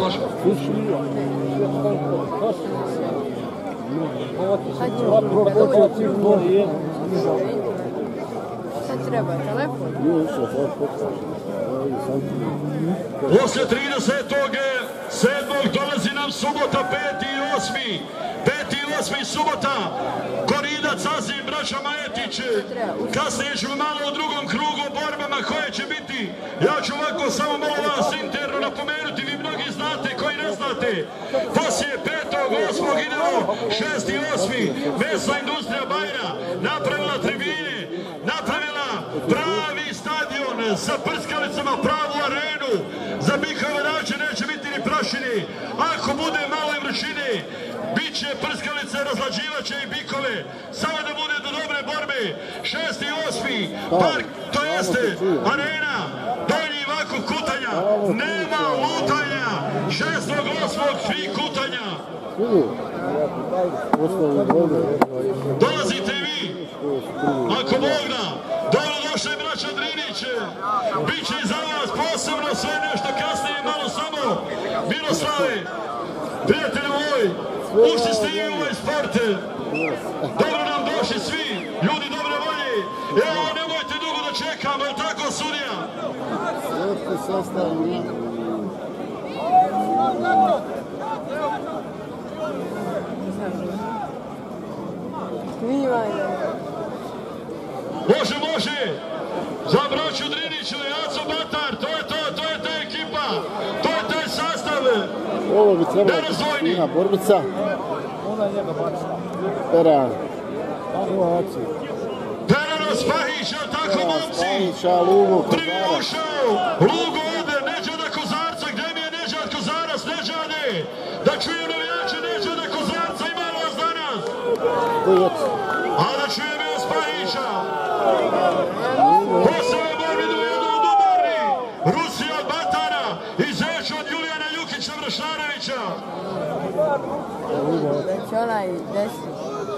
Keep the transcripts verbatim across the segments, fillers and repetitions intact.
može. Šta treba, telefon? Poslije tridesetog sedmog dolazi nam subota peti i osmi peti i osmi subota, Koridac, Azim, braća Majetić. Kasnije ćemo malo u drugom krugu o borbama koje će biti. Ja ću ovako samo malo vas interno napomenuti, vi mnogi znate koji ne znate. Poslije petog osmog idemo šesti i osmi Mesna industrija Bajra napravila tribine, napravila pravi stadion sa prskalicama, pravu arenu. Za bikove nače neće biti ni prašini. Ako bude malo i vrućine, bit će prskalice, razlađivat će i bikove. Samo da bude do dobre borbe. šesti i osmi park, to jeste arena Donji Vakuf Kutanja. Nema lutanja. šestog osmog svi Kutanja. Dolazite vi, ako Bog da. Dobro došli braća Drinić. Biće i za vas posebno sve nešto kasnije, malo samo. Miroslave, prijatelji moji, ušli ste i u ovaj sport. Dobro nam došli svi, ljudi dobre volje. Evo, nemojte dugo da čekamo, je tako sudija? Može, može! Za braću Driniću, Jaco Batar, to je to, to je ta ekipa, to je taj sastav. Ovo bi trebalo Ina Borbica. Peran. Peran Spahić, tako momci? Spahića, Lugo, Prvi ušao, Lugo ode, Neđada Kozarca, gdje mi je Neđad Kozarac, Neđade? Da čuju navijače Neđada Kozarca, ima li vas danas? A da čujem je Spahića. Posebno borbi do jednog Dubarni, Rusija od Batara i Zečo od Julijana Jukića Vršnarevića. Već onaj desni.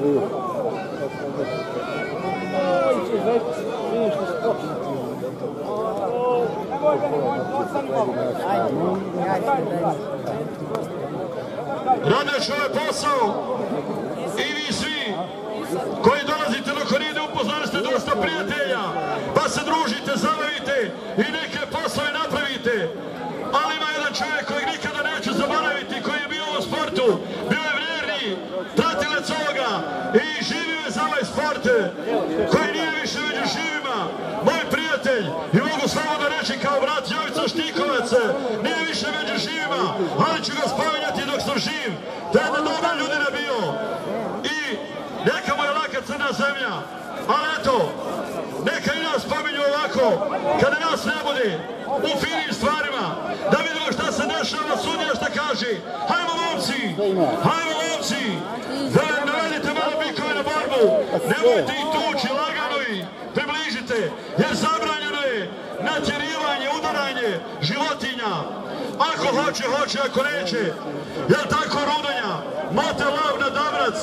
Radeš ovaj posao i vi svi koji dolazite do Koride, upoznali ste dosta prijatelja, pa se družite, zabavite i neke poslove napravite. Ali ima jedan čovjek kojeg nikada neću zaboraviti, koji je bio u sportu, bio je vjerni pratilac ovoga i živio je za ovaj sport, koji nije više među živima. Moj prijatelj, i mogu slobodno reći kao brat Jovica Štikovac, nije više među živima, ali ću ga spominjati dok sam živ. To je jedan dobar ljudina bio i neka mu je laka crna zemlja, ali eto, neka i nas spominju ovako, kada nas ne bude u finim stvarima, da vidimo šta se dešava, sudija šta kaže. Hajmo momci, hajmo momci, da navedite malo bikove na borbu, nemojte ih tući, lagano ih približite, jer zabranjeno je natjerivanje, udaranje životinja. Ako hoće, hoće, ako neće. Jel tako, Rudanja? Mate lav na Davrac.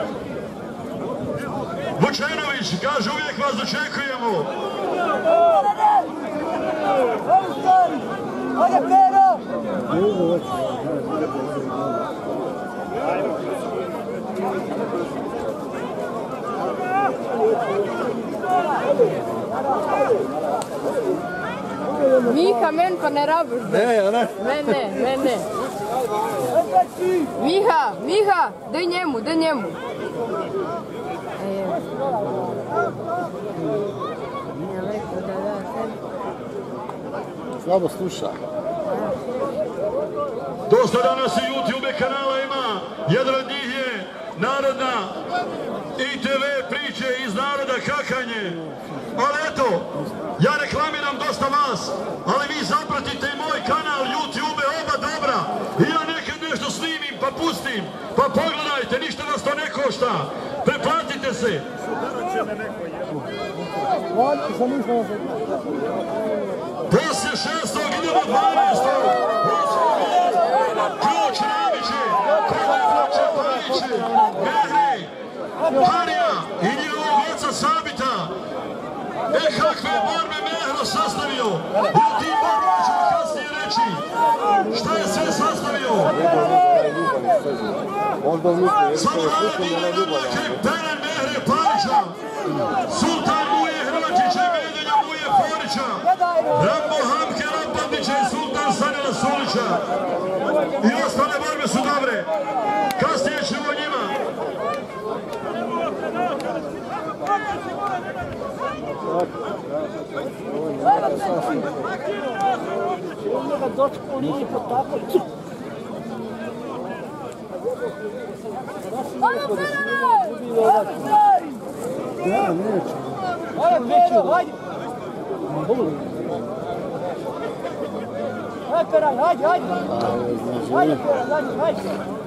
Vučenović kaže, uvijek vas dočekujemo. Miha, men pa ne rabuš. Ne, ne. Mene, mene. Miha, Miha, daj njemu, daj njemu. Slabo sluša. Dosta danas i YouTube kanala ima. Jedan od njih je Narodna i te ve priče iz naroda kakanje. Ali eto, ja reklamiram dosta vas, ali vi zapratite i moj kanal YouTube, oba dobra. I ja nekad nešto snimim pa pustim, pa pogledajte, ništa vas to ne košta. Preplatite se. Poslije šestog idemo dvanaestog. Ključ Rabiće, Kovača Paviće, Mehri, Harija i njegovog oca Sabita. E kakve borbe Mehro sastavio. I u tim borbama ćemo kasnije reći šta je sve sastavio. Onda misli, Samo naredni na namlake Peren Mehre Parića, Sultan Muje Hrvačića i Medenja Muje Forića, Rambo Hamke Rambandića i Sultan Sanjela Sulića. I ostale borbe su dobre. Kasnije ćemo o njima. Hajde, hajde, hajde! Hajde, hajde, hajde!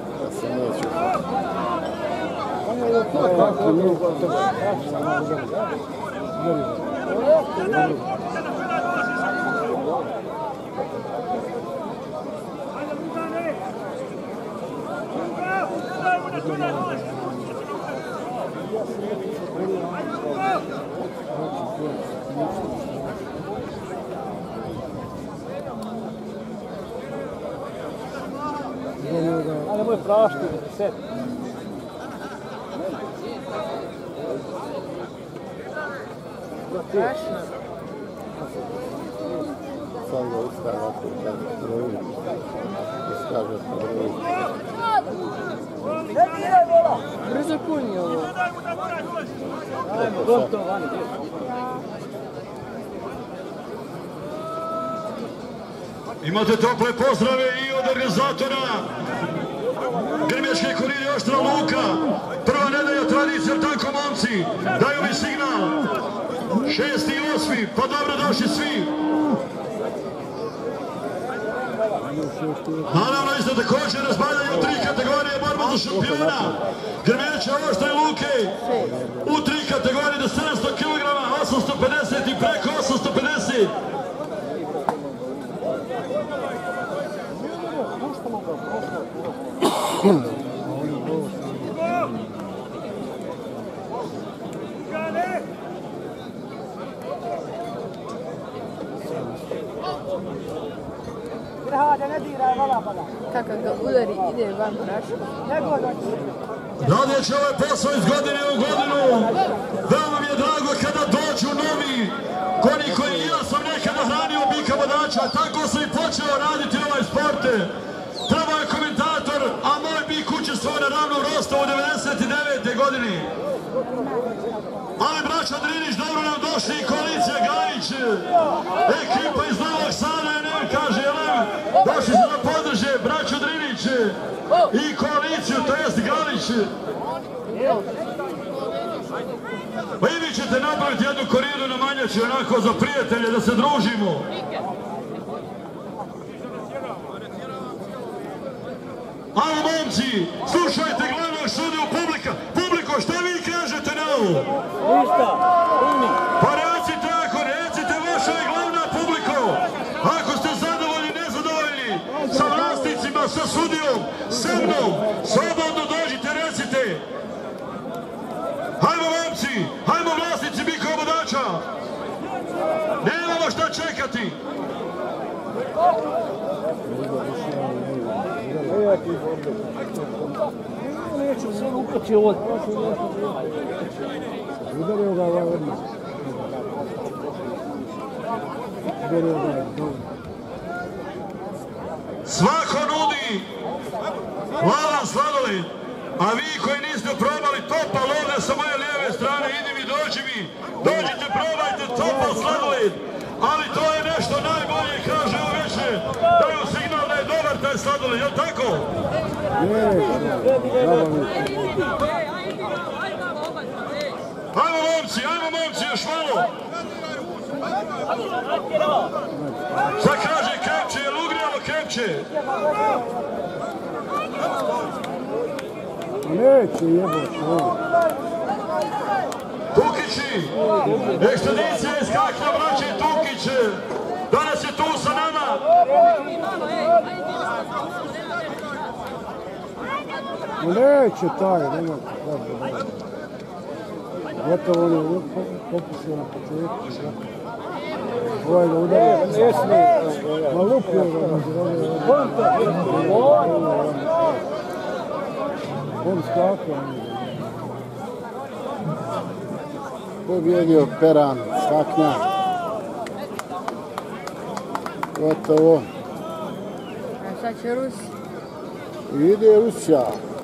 Ali moj prašti, set. Sam ga ustaje ovako, kada broji, iskaže po broji. Brzo kunje ovo. Ajmo, gotovo, vani, Imate tople pozdrave i od organizatora Grmješke koride Oštra Luka. Prva nedelja tradicija, tako momci, daju mi signal. Šesti i osmi, pa dobro došli svi. Naravno isto također razbaljaju u tri kategorije borba za šampiona. Grmjeće Oštre Luke u tri kategorije do sedamsto kilograma, osamsto pedeset i preko osamsto pedeset. Kakav ga udari, ide van brašno. Radit će ovaj posao iz godine u godinu. Veoma mi je drago kada dođu novi konji koji i ja sam nekada hranio bika vodača. Tako sam i počeo raditi ovaj sport. Trebao je komentator, a moj bik učestvovao na ravnom Rostovu u devedeset devete godini. Ali braća Drinić, dobro nam došli i koalicija Gajić. Ekipa iz Novog Sada, ne kaže, jelem, došli su da podrže braću Drinić i koaliciju, to jest Galić. Pa i vi ćete napraviti jednu koridu na Manjači, onako za prijatelje, da se družimo. Alo momci, slušajte glavnog sudiju publika. Publiko, šta vi kažete na ovo? Ništa, umni. Pa recite ako, recite vaša je glavna publiko. Ako ste zadovoljni, nezadovoljni, sa vlasnicima, sa sudijom, sa mnom, slobodno dođite, recite. Hajmo momci, hajmo vlasnici bika vodača. Nemamo šta čekati. Neću sve ukaći ovo. Udario ga ovaj odmah. Udario ga, dobro. Svako nudi hladan sladoled, a vi koji niste probali topal ovdje sa moje lijeve strane, idi mi, dođi mi, dođite, probajte topal sladoled, ali to je nešto najbolje, kaže ovo večer, daju signal da je dobar taj sladoled, jel tako? Ajmo momci, ajmo momci, još malo. Šta kaže Kepče, je li ugrijalo Kepče? Neće jeboć, ovo. Tukići, ekstradicija iz Kaknja, braće Tukić, danas je tu sa nama. Neće taj, nema kako. Gotovo on je pokusio na početku. Ovaj ga udario. Ne smije. Ma lupio ga. On skakao. Pobjedio Peran, Skaknja. Gotovo. A šta će Rus? Ide Rusija.